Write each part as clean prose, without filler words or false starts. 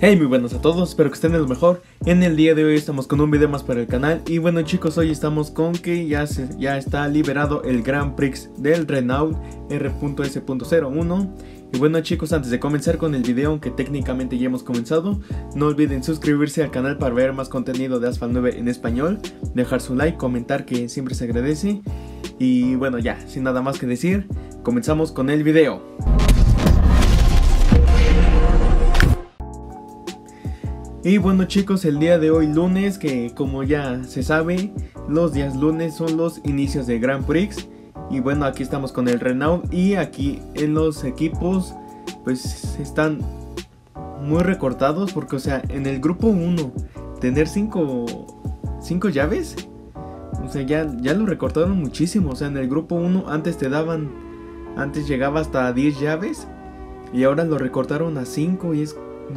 Hey, muy buenos a todos, espero que estén de lo mejor. En el día de hoy estamos con un video más para el canal. Y bueno chicos, hoy estamos con que ya está liberado el Grand Prix del Renault R.S.01. Y bueno chicos, antes de comenzar con el video, aunque técnicamente ya hemos comenzado, no olviden suscribirse al canal para ver más contenido de Asphalt 9 en español, dejar su like, comentar, que siempre se agradece. Y bueno, ya, sin nada más que decir, comenzamos con el video. Y bueno chicos, el día de hoy lunes, que como ya se sabe, los días lunes son los inicios de Grand Prix. Y bueno, aquí estamos con el Renault y aquí en los equipos pues están muy recortados, porque o sea, en el grupo 1 tener 5 llaves, o sea, ya lo recortaron muchísimo. O sea, en el grupo 1 antes llegaba hasta 10 llaves y ahora lo recortaron a 5 y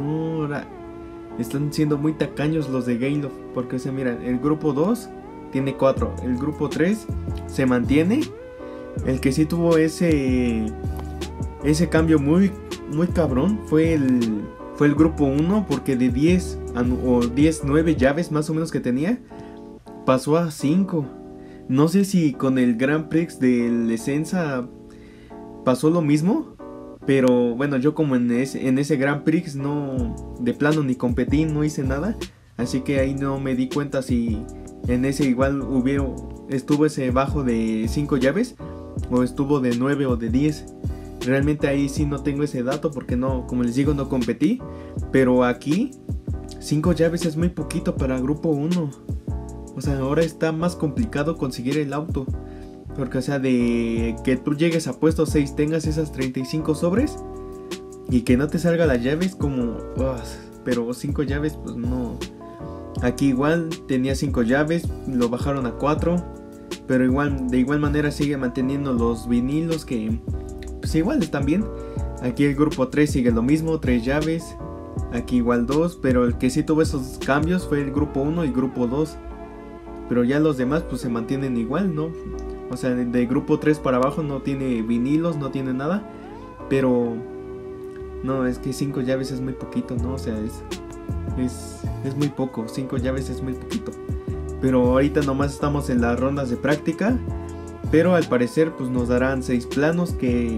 están siendo muy tacaños los de Gale, porque o sea, mira, el grupo 2 tiene 4, el grupo 3 se mantiene. El que sí tuvo ese cambio muy cabrón fue el grupo 1, porque de 10 o 9 llaves más o menos que tenía, pasó a 5. No sé si con el Grand Prix de Essenza pasó lo mismo, pero bueno, yo como en ese Grand Prix no, de plano ni competí, no hice nada, así que ahí no me di cuenta si en ese igual estuvo ese bajo de 5 llaves o estuvo de 9 o de 10. Realmente ahí sí no tengo ese dato, porque no, como les digo, no competí. Pero aquí 5 llaves es muy poquito para grupo 1. O sea, ahora está más complicado conseguir el auto, porque o sea, de que tú llegues a puesto 6, tengas esas 35 sobres y que no te salga las llaves, como pero 5 llaves pues no. Aquí igual tenía 5 llaves, lo bajaron a 4, pero de igual manera sigue manteniendo los vinilos, que pues igual están bien. Aquí el grupo 3 sigue lo mismo, 3 llaves. Aquí igual 2, pero el que sí tuvo esos cambios fue el grupo 1 y grupo 2. Pero ya los demás pues se mantienen igual, ¿no? O sea, de grupo 3 para abajo no tiene vinilos, no tiene nada. Pero no, es que 5 llaves es muy poquito, ¿no? O sea, es muy poco, 5 llaves es muy poquito. Pero ahorita nomás estamos en las rondas de práctica, pero al parecer pues nos darán 6 planos,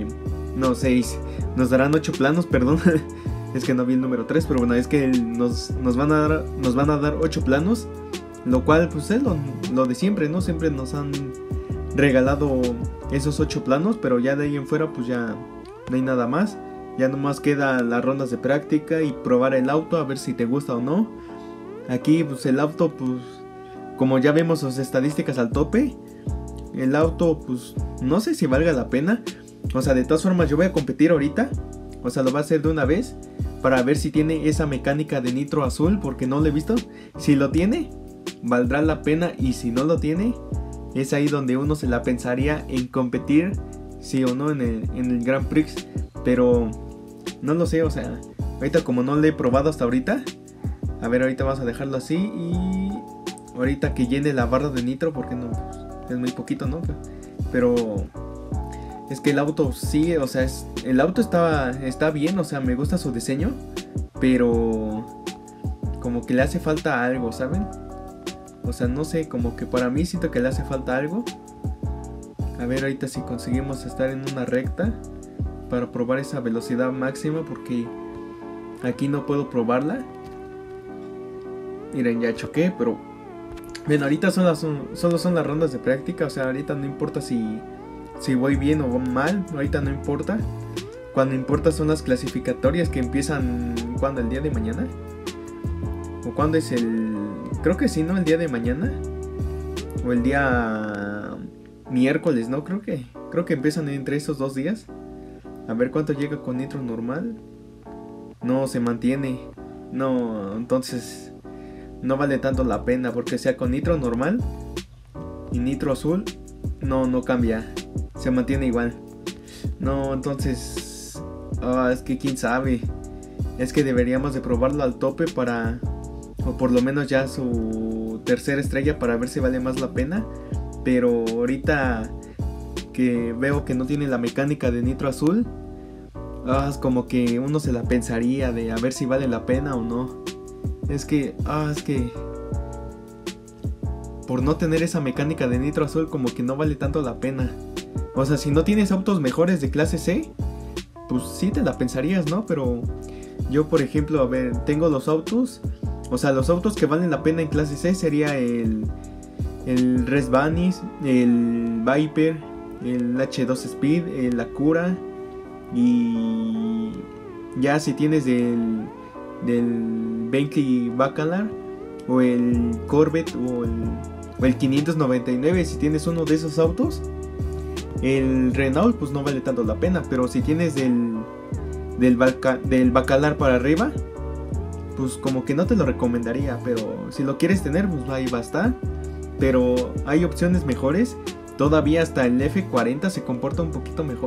nos darán 8 planos, perdón. Es que no vi el número 3, pero bueno, es que nos van a dar 8 planos, lo cual pues es lo de siempre, ¿no? Siempre nos han regalado esos 8 planos, pero ya de ahí en fuera pues ya no hay nada más. Ya nomás queda las rondas de práctica y probar el auto, a ver si te gusta o no. Aquí pues el auto, pues como ya vemos sus estadísticas al tope, el auto pues no sé si valga la pena. O sea, de todas formas yo voy a competir ahorita, o sea, lo voy a hacer de una vez para ver si tiene esa mecánica de nitro azul, porque no lo he visto. Si lo tiene, valdrá la pena, y si no lo tiene, es ahí donde uno se la pensaría en competir, sí o no, en el Grand Prix. Pero no lo sé, o sea, ahorita como no lo he probado hasta ahorita, a ver, ahorita vamos a dejarlo así y ahorita que llene la barra de nitro, porque no, es muy poquito, ¿no? Pero es que el auto sí, o sea, el auto está bien, o sea, me gusta su diseño, pero como que le hace falta algo, ¿saben? O sea, no sé, como que para mí siento que le hace falta algo. A ver ahorita si conseguimos estar en una recta para probar esa velocidad máxima, porque aquí no puedo probarla. Miren, ya choqué, pero bueno, ahorita solo son las rondas de práctica. O sea, ahorita no importa si voy bien o mal, ahorita no importa. Cuando importa son las clasificatorias, que empiezan ¿cuándo? ¿El día de mañana? ¿O cuándo es creo que sí, ¿no? El día de mañana o el día miércoles, ¿no? Creo que empiezan entre esos 2 días. A ver cuánto llega con nitro normal. No, se mantiene. No, entonces no vale tanto la pena, porque sea con nitro normal y nitro azul, no cambia, se mantiene igual. No, entonces es que quién sabe. Es que deberíamos de probarlo al tope o por lo menos ya su tercera estrella, para ver si vale más la pena. Pero ahorita que veo que no tiene la mecánica de nitro azul, es como que uno se la pensaría de a ver si vale la pena o no. Es que por no tener esa mecánica de nitro azul como que no vale tanto la pena. O sea, si no tienes autos mejores de clase C, pues sí te la pensarías, ¿no? Pero yo, por ejemplo, a ver, tengo los autos. O sea, los autos que valen la pena en clase C sería el Res Banis, el Viper, el H2 Speed, el Acura. Y ya si tienes del Bentley Bacalar o el Corvette o el 599, si tienes uno de esos autos, el Renault pues no vale tanto la pena. Pero si tienes del Bacalar para arriba, pues como que no te lo recomendaría. Pero si lo quieres tener, pues ahí va a estar. Pero hay opciones mejores. Todavía hasta el F40 se comporta un poquito mejor.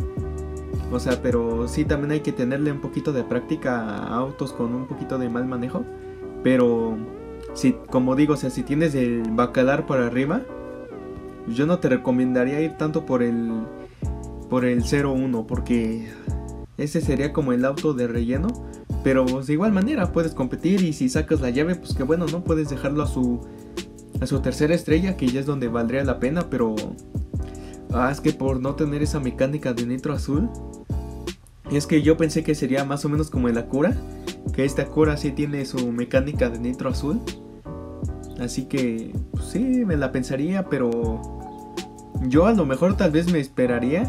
O sea, pero sí también hay que tenerle un poquito de práctica a autos con un poquito de mal manejo. Pero si, como digo, o sea, si tienes el Bacalar para arriba, yo no te recomendaría ir tanto por el 01, porque ese sería como el auto de relleno. Pero pues, de igual manera puedes competir, y si sacas la llave, pues que bueno, ¿no? Puedes dejarlo a su tercera estrella, que ya es donde valdría la pena. Pero es que por no tener esa mecánica de nitro azul, es que yo pensé que sería más o menos como el Acura, que este Acura sí tiene su mecánica de nitro azul. Así que pues sí, me la pensaría, pero yo a lo mejor tal vez me esperaría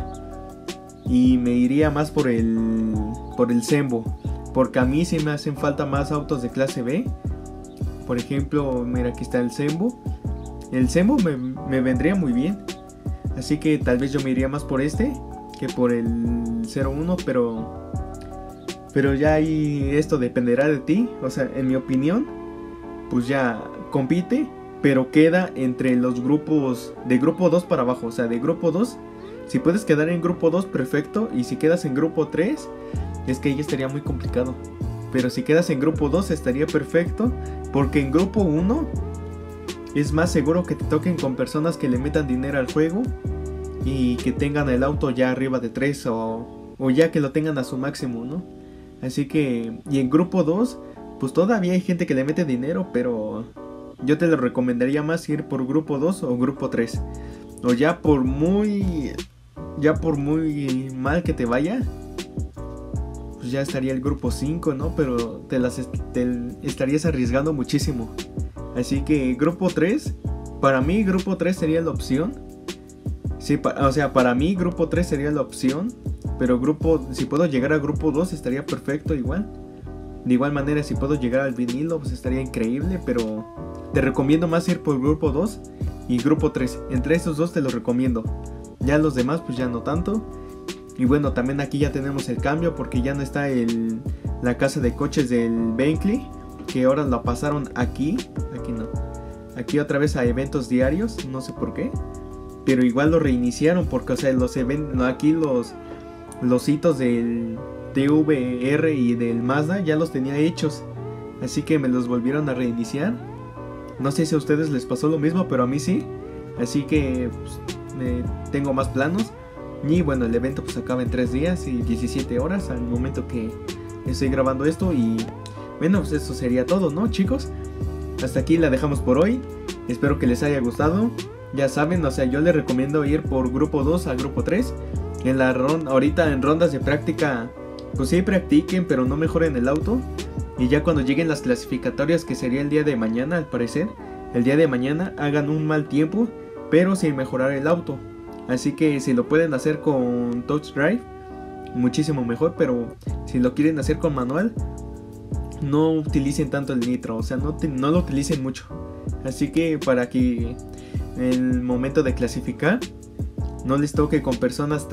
y me iría más por el Sembo, porque a mí sí me hacen falta más autos de clase B. Por ejemplo, mira, aquí está el Sembo. El Sembo me vendría muy bien, así que tal vez yo me iría más por este que por el 01, pero ya ahí esto dependerá de ti. O sea, en mi opinión, pues ya compite, pero queda entre los grupos de grupo 2 para abajo. O sea, de grupo 2, si puedes quedar en grupo 2, perfecto. Y si quedas en grupo 3, es que ahí estaría muy complicado. Pero si quedas en grupo 2 estaría perfecto, porque en grupo 1 es más seguro que te toquen con personas que le metan dinero al juego y que tengan el auto ya arriba de 3 o ya que lo tengan a su máximo, ¿no? Así que, y en grupo 2, pues todavía hay gente que le mete dinero, pero yo te lo recomendaría más ir por grupo 2 o grupo 3. O ya por muy mal que te vaya, pues ya estaría el grupo 5, ¿no? Pero te estarías arriesgando muchísimo. Así que grupo 3, para mí grupo 3 sería la opción. Sí, o sea, para mí grupo 3 sería la opción. Pero si puedo llegar a grupo 2 estaría perfecto igual. De igual manera, si puedo llegar al vinilo, pues estaría increíble. Pero te recomiendo más ir por grupo 2 y grupo 3. Entre esos dos te los recomiendo. Ya los demás pues ya no tanto. Y bueno, también aquí ya tenemos el cambio, porque ya no está la casa de coches del Bentley, que ahora la pasaron aquí no, aquí otra vez a eventos diarios, no sé por qué, pero igual lo reiniciaron, porque o sea, aquí los hitos del TVR y del Mazda ya los tenía hechos, así que me los volvieron a reiniciar. No sé si a ustedes les pasó lo mismo, pero a mí sí, así que pues, tengo más planos. Y bueno, el evento pues acaba en 3 días y 17 horas al momento que estoy grabando esto. Y bueno, pues eso sería todo, ¿no, chicos? Hasta aquí la dejamos por hoy. Espero que les haya gustado. Ya saben, o sea, yo les recomiendo ir por grupo 2 a grupo 3. Ahorita en rondas de práctica, pues sí practiquen, pero no mejoren el auto. Y ya cuando lleguen las clasificatorias, que sería el día de mañana, al parecer, el día de mañana hagan un mal tiempo, pero sin mejorar el auto. Así que si lo pueden hacer con Touch Drive, muchísimo mejor. Pero si lo quieren hacer con manual, no utilicen tanto el nitro. O sea, no lo utilicen mucho. Así que para que en el momento de clasificar no les toque con personas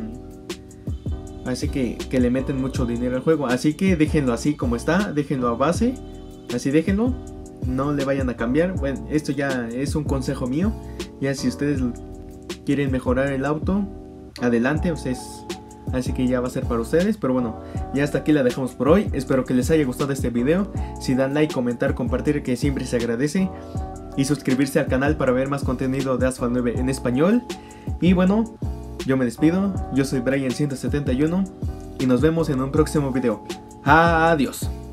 así que le meten mucho dinero al juego. Así que déjenlo así como está, déjenlo a base. Así déjenlo, no le vayan a cambiar. Bueno, esto ya es un consejo mío. Ya si ustedes quieren mejorar el auto, adelante, así que ya va a ser para ustedes. Pero bueno, ya hasta aquí la dejamos por hoy. Espero que les haya gustado este video. Si dan like, comentar, compartir, que siempre se agradece, y suscribirse al canal para ver más contenido de Asphalt 9 en español. Y bueno, yo me despido. Yo soy Brian171 y nos vemos en un próximo video. Adiós.